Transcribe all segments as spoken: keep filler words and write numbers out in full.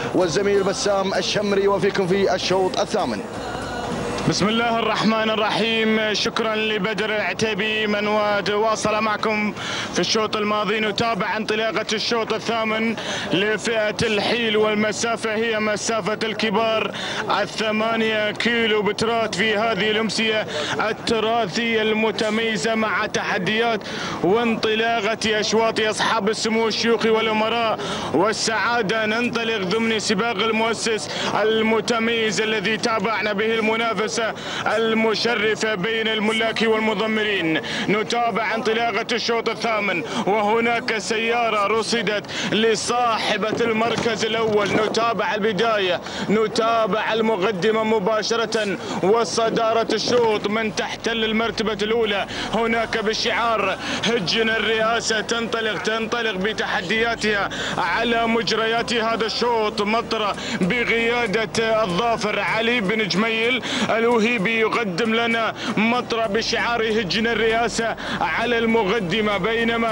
والزميل بسام الشمري، وفيكم في الشوط الثامن. بسم الله الرحمن الرحيم. شكرا لبدر العتيبي من واصل معكم في الشوط الماضي. نتابع انطلاقة الشوط الثامن لفئة الحيل، والمسافة هي مسافة الكبار الثمانية كيلو بترات في هذه الأمسية التراثية المتميزة، مع تحديات وانطلاقة أشواط أصحاب السمو الشيوخي والأمراء والسعادة. ننطلق ضمن سباق المؤسس المتميز الذي تابعنا به المنافسة المشرفة بين الملاك والمضمرين. نتابع انطلاقة الشوط الثامن، وهناك سيارة رصدت لصاحبة المركز الأول. نتابع البداية، نتابع المقدمة مباشرة وصدارة الشوط من تحتل المرتبة الأولى. هناك بشعار هجن الرئاسة تنطلق تنطلق بتحدياتها على مجريات هذا الشوط. مطرة بقيادة الظافر علي بن جميل الوهيبي يقدم لنا مطرة بشعار هجن الرئاسة على المقدمة، بينما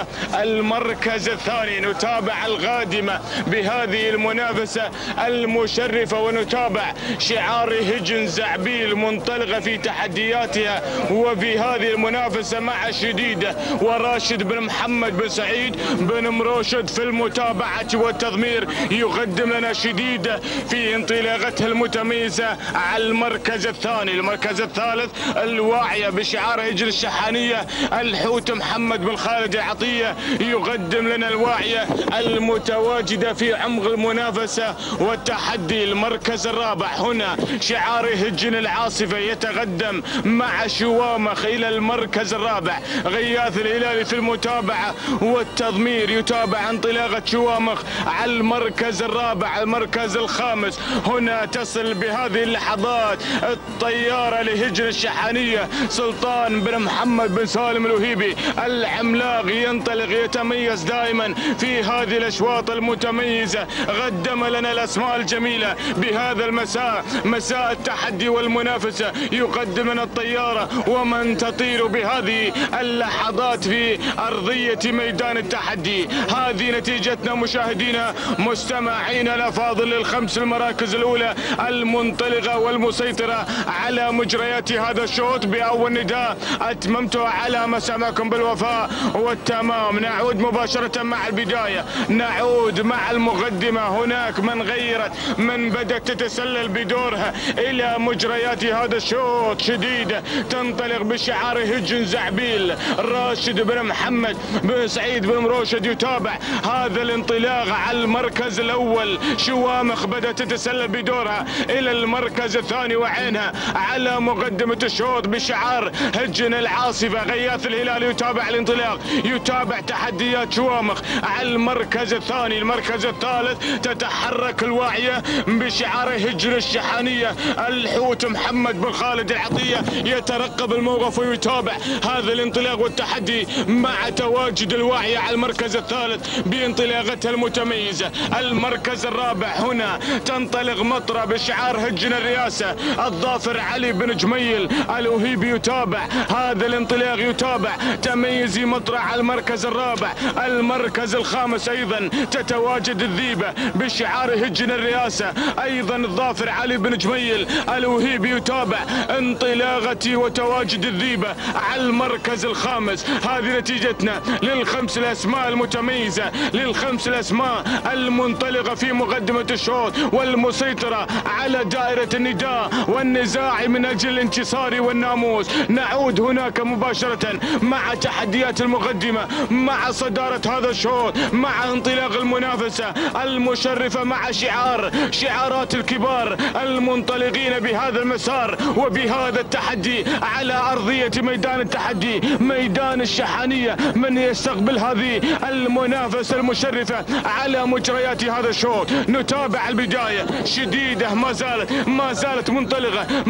المركز الثاني نتابع القادمة بهذه المنافسة المشرفة، ونتابع شعار هجن زعبيل منطلقة في تحدياتها وفي هذه المنافسة مع شديدة وراشد بن محمد بن سعيد بن مروشد في المتابعة والتضمير. يقدم لنا شديدة في انطلاقتها المتميزة على المركز الثاني. المركز الثالث الواعية بشعار هجن الشحانية الحوت محمد بن خالد العطية يقدم لنا الواعية المتواجدة في عمق المنافسة والتحدي. المركز الرابع هنا شعار هجن العاصفة يتقدم مع شوامخ إلى المركز الرابع. غياث الهلالي في المتابعة والتضمير يتابع انطلاقة شوامخ على المركز الرابع. المركز الخامس هنا تصل بهذه اللحظات الطيارة لهجن الشحانية سلطان بن محمد بن سالم الوهيبي العملاق، ينطلق يتميز دائما في هذه الأشواط المتميزة. قدم لنا الأسماء الجميلة بهذا المساء، مساء التحدي والمنافسة. يقدم لنا الطيارة ومن تطير بهذه اللحظات في أرضية ميدان التحدي. هذه نتيجتنا مشاهدينا مستمعينا الأفاضل للخمس المراكز الأولى المنطلقة والمسيطرة على مجريات هذا الشوط. بأول نداء أتممته على مسامعكم بالوفاء والتمام. نعود مباشرة مع البداية، نعود مع المقدمة. هناك من غيرت، من بدأت تتسلل بدورها إلى مجريات هذا الشوط. شديدة تنطلق بشعار هجن زعبيل. راشد بن محمد بن سعيد بن مروشد يتابع هذا الانطلاق على المركز الأول. شوامخ بدأت تتسلل بدورها إلى المركز الثاني، وعينها على مقدمة الشوط بشعار هجن العاصفة. غياث الهلالي يتابع الانطلاق، يتابع تحديات شوامخ على المركز الثاني. المركز الثالث تتحرك الواعية بشعار هجن الشحانية الحوت محمد بن خالد العطية يترقب الموقف ويتابع هذا الانطلاق والتحدي مع تواجد الواعية على المركز الثالث بانطلاقتها المتميزة. المركز الرابع هنا تنطلق مطرة بشعار هجن الرئاسة الظافر علي بن جميل الوهيبي يتابع هذا الانطلاق، يتابع تميز مطرة على المركز الرابع. المركز الخامس ايضا تتواجد الذيبة بشعار هجن الرئاسة، ايضا الظافر علي بن جميل الوهيبي يتابع انطلاقتي وتواجد الذيبة على المركز الخامس. هذه نتيجتنا للخمس الاسماء المتميزة، للخمس الاسماء المنطلقة في مقدمة الشوط والمسيطرة على دائرة النداء والنزاع من اجل الانتصار والناموس. نعود هناك مباشرة مع تحديات المقدمة، مع صدارة هذا الشوط، مع انطلاق المنافسة المشرفة، مع شعار شعارات الكبار المنطلقين بهذا المسار وبهذا التحدي على أرضية ميدان التحدي، ميدان الشحانية. من يستقبل هذه المنافسة المشرفة على مجريات هذا الشوط. نتابع البداية شديدة، ما زالت ما زالت منطلقة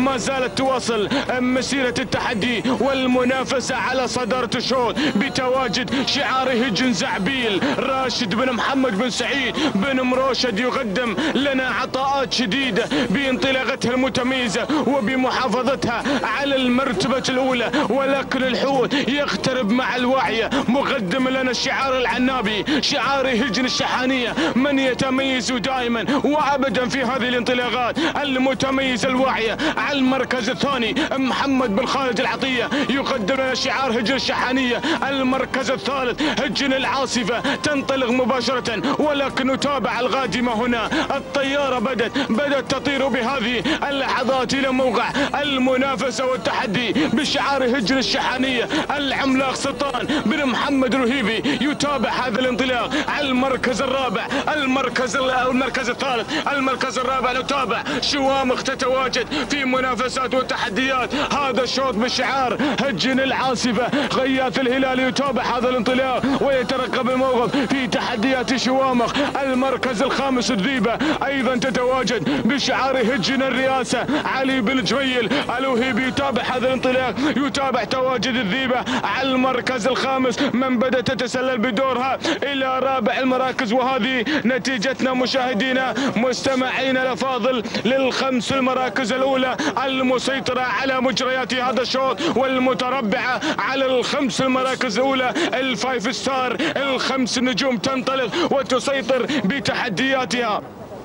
ما زالت تواصل مسيرة التحدي والمنافسة على صدارة الشوط بتواجد شعار هجن زعبيل. راشد بن محمد بن سعيد بن مروشد يقدم لنا عطاءات شديدة بانطلاقتها المتميزة وبمحافظتها على المرتبة الأولى، ولكن الحوت يقترب مع الواعية مقدم لنا الشعار العنابي شعار هجن الشحانية، من يتميز دائما وأبدا في هذه الانطلاقات المتميزة الواعية. على المركز الثاني محمد بن خالد العطية يقدم لنا شعار هجن الشحانية. المركز الثالث هجن العاصفة تنطلق مباشرة، ولكن نتابع القادمة هنا. الطيارة بدت بدت تطير بهذه اللحظات إلى موقع المنافسة والتحدي بشعار هجن الشحانية. العملاق سلطان بن محمد الوهيبي يتابع هذا الانطلاق. على المركز الرابع المركز المركز الثالث المركز الرابع نتابع شوامخ تتواجد في منافسات والتحديات هذا الشوط بشعار هجن العاصفة. غياث الهلال يتابع هذا الانطلاق ويترقب الموقف في تحديات شوامخ. المركز الخامس الذيبة ايضا تتواجد بشعار هجن الرئاسة. علي بن جميل الوهيبي يتابع هذا الانطلاق، يتابع تواجد الذيبة. على المركز الخامس من بدأت تتسلل بدورها الى رابع المراكز، وهذه نتيجتنا مشاهدينا مستمعينا الافاضل للخمس المراكز الاولى المسيطرة على مجريات هذا الشوط والمتربعة على الخمس المراكز الاولى الفايف ستار. الخمس نجوم تنطلق وتسيطر بتحدياتها.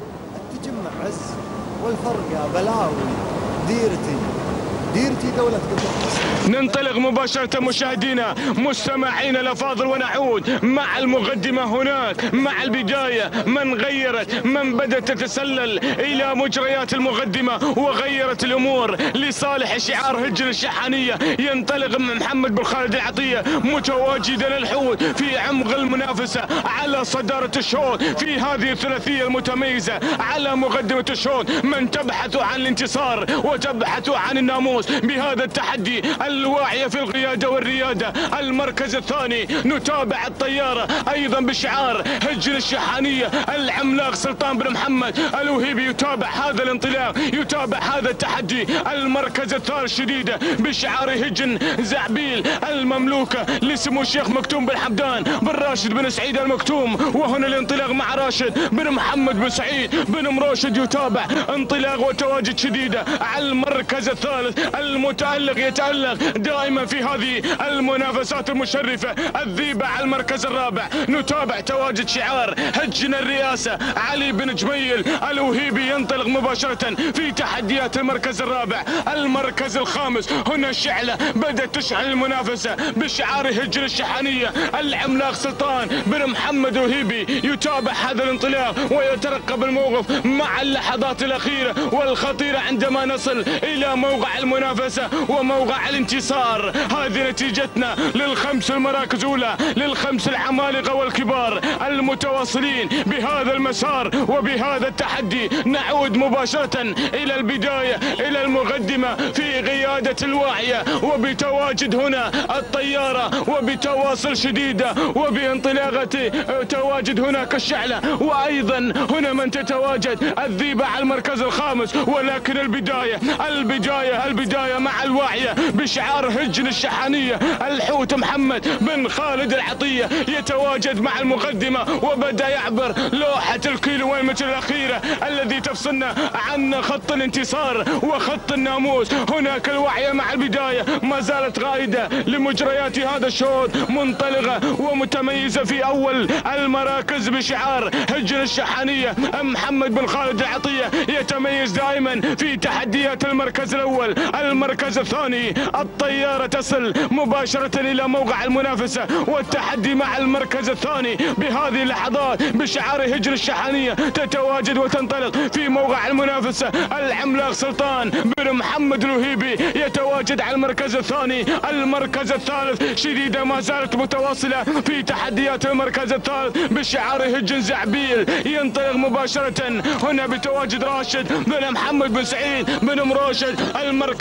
التجمع عز والفرقة بلاوي ديرتي ديرتي دولة قطر. ننطلق مباشرة مشاهدينا مستمعينا الافاضل ونعود مع المقدمة هناك مع البداية من غيرت من بدأت تتسلل الى مجريات المقدمة وغيرت الامور لصالح شعار هجن الشحانية. ينطلق من محمد بن خالد العطية متواجدا الحوت في عمق المنافسة على صدارة الشوط في هذه الثلاثية المتميزة على مقدمة الشوط، من تبحث عن الانتصار وتبحث عن الناموس بهذا التحدي الواعية في القيادة والريادة. المركز الثاني نتابع الطيارة ايضا بشعار هجن الشحانية. العملاق سلطان بن محمد الوهيبي يتابع هذا الانطلاق يتابع هذا التحدي. المركز الثالث شديدة بشعار هجن زعبيل المملوكة لسمو الشيخ مكتوم بن حمدان بن راشد بن سعيد المكتوم، وهنا الانطلاق مع راشد بن محمد بن سعيد بن مروشد يتابع انطلاق وتواجد شديدة. على المركز الثالث المتألق يتألق دائما في هذه المنافسات المشرفة الذيبة. على المركز الرابع نتابع تواجد شعار هجن الرئاسة. علي بن جميل الوهيبي ينطلق مباشرة في تحديات المركز الرابع. المركز الخامس هنا الشعلة بدأت تشعل المنافسة بشعار هجن الشحانية. العملاق سلطان بن محمد الوهيبي يتابع هذا الانطلاق ويترقب الموقف مع اللحظات الأخيرة والخطيرة عندما نصل إلى موقع المنافسة وموقع الانتصار. هذه نتيجتنا للخمس المراكز الأولى للخمس العمالقة والكبار المتواصلين بهذا المسار وبهذا التحدي. نعود مباشرة إلى البداية إلى المقدمة في قيادة الواعية وبتواجد هنا الطيارة وبتواصل شديدة وبانطلاقة تواجد هناك الشعلة، وأيضا هنا من تتواجد الذيبة على المركز الخامس. ولكن البداية البداية البداية مع الواعية بشعار هجن الشحانية. الحوت محمد بن خالد العطية يتواجد مع المقدمة وبدأ يعبر لوحة الكيلومتر الأخيرة الذي تفصلنا عن خط الانتصار وخط الناموس. هناك الواعية مع البداية ما زالت قائدة لمجريات هذا الشوط، منطلقة ومتميزة في أول المراكز بشعار هجن الشحانية. محمد بن خالد العطية يتميز دائما في تحديات المركز الأول. المركز الثاني الطيارة تصل مباشرة إلى موقع المنافسة والتحدي مع المركز الثاني بهذه اللحظات بشعار هجن الشحانية. تتواجد وتنطلق في موقع المنافسة العملاق سلطان بن محمد الوهيبي يتواجد على المركز الثاني. المركز الثالث شديدة ما زالت متواصلة في تحديات المركز الثالث بشعار هجن زعبيل. ينطلق مباشرة هنا بتواجد راشد بن محمد بن سعيد بن مروشد. المركز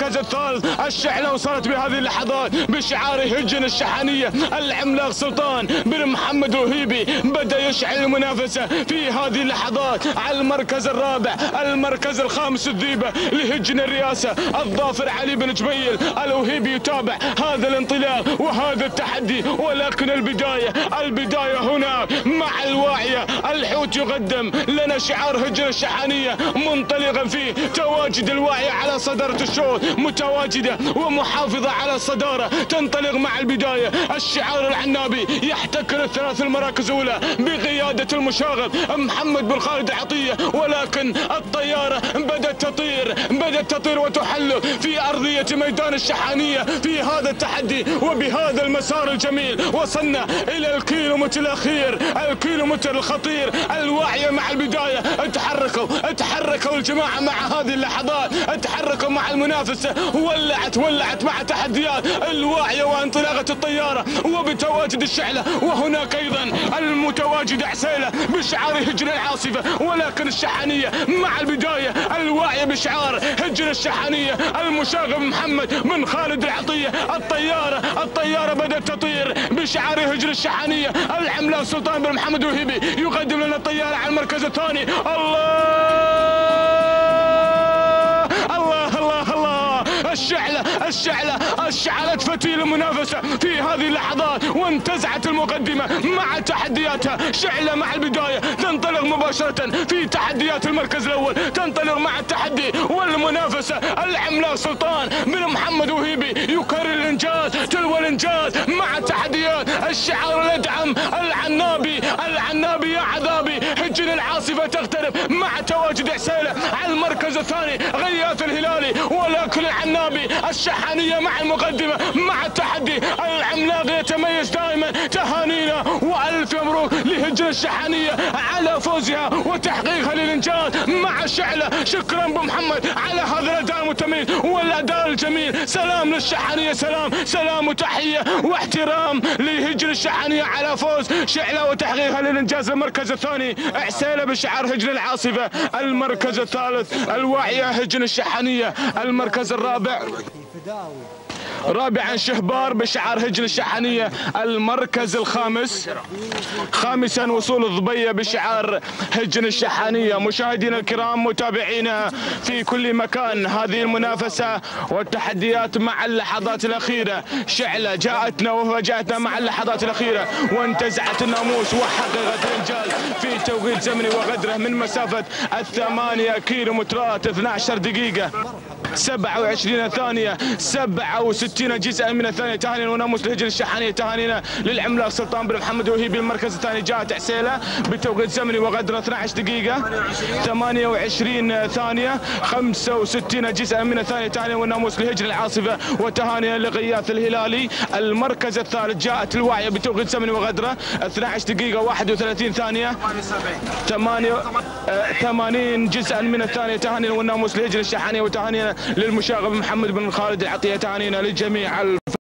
المركز الثالث الشعلة وصلت بهذه اللحظات بشعار هجن الشحنية. العملاق سلطان بن محمد الوهيبي بدأ يشعل المنافسة في هذه اللحظات على المركز الرابع. المركز الخامس الذيبة لهجن الرئاسة الظافر علي بن جبيل. الوهيبي يتابع هذا الانطلاق وهذا التحدي، ولكن البداية البداية هنا مع الواعية. الحوت يقدم لنا شعار هجن الشحنية منطلقا فيه تواجد الواعية على صدارة الشوط، متواجدة ومحافظة على الصدارة. تنطلق مع البداية الشعار العنابي يحتكر الثلاث المراكز الأولى بقيادة المشاغب محمد بن خالد عطية، ولكن الطيارة بدأت تطير بدأت تطير وتحلق في أرضية ميدان الشحانية في هذا التحدي وبهذا المسار الجميل. وصلنا إلى الكيلومتر الأخير، الكيلومتر الخطير. الواعية مع البداية تحركوا تحركوا الجماعة مع هذه اللحظات، تحركوا مع المنافسة. ولعت ولعت مع تحديات الواعية وانطلاقة الطيارة وبتواجد الشعلة، وهناك أيضا المتواجد عسيلة بشعار هجن العاصفة. ولكن الشحانية مع البداية الواعية بشعار هجن الشحانية. المشاغب محمد بن خالد العطية. الطيارة الطيارة بدأت تطير بشعار هجن الشحانية. العملاق سلطان بن محمد الوهيبي يقدم لنا الطيارة على المركز الثاني. الله الله الله الله الشعلة الشعلة اشعلت فتيل المنافسة في هذه اللحظات وانتزعت المقدمة مع تحدياتها. شعلة مع البداية تنطلق مباشرة في تحديات المركز الأول، تنطلق مع التحدي والمنافسة. العملاق سلطان بن محمد وهيبي يكرر الإنجاز تلو الإنجاز مع التحديات. الشعار الأدعم العنابي العنابي يا عذابي. هجن العاصفة تقترب مع تواجد عسيلة على المركز الثاني غياث الهلالي، ولكن العنابي الشحانية مع المقدمة مع التحدي. العملاق يتميز دائما. تهانينا والف مبروك لهجن الشحانية على فوزها وتحقيقها للإنجاز مع الشعلة. شكرا ابو محمد على هذا الأداء المتميز والأداء الجميل. سلام للشحانية، سلام سلام وتحية واحترام لهجن الشحانية على فوز شعلة وتحقيقها للإنجاز. المركز الثاني عسيلة بشعار هجن العاصفة. المركز الثالث الواعية هجن الشحانية. المركز الرابع رابعا شهبار بشعار هجن الشحانية. المركز الخامس خامسا وصول الضبية بشعار هجن الشحانية. مشاهدينا الكرام متابعينا في كل مكان، هذه المنافسة والتحديات مع اللحظات الأخيرة. شعلة جاءتنا وفاجأتنا مع اللحظات الأخيرة وانتزعت الناموس وحققت الإنجاز في توقيت زمني وقدره من مسافة الثمانية كيلومترات اثنتي عشرة دقيقة سبعة وعشرين ثانية سبعة وستين جزءا من الثانية. تهانينا وناموس لهجن الشحانية. تهانينا للعملاق سلطان بن محمد الوهيبي. المركز الثاني جاءت عسيلة بتوقيت زمني وقدره اثنتي عشرة دقيقة ثمانية وعشرين ثانية خمسة وستين جزءا من الثانية. تهانينا وناموس لهجن العاصفة. وتهانينا لغياث الهلالي. المركز الثالث جاءت الواعية بتوقيت زمني وقدره اثنتي عشرة دقيقة واحد وثلاثين ثانية ثمانين جزءا من الثانية. تهانينا والناموس لهجن الشحانية. وتهانينا للمشاغب محمد بن خالد العطية. تهانينا للجميع.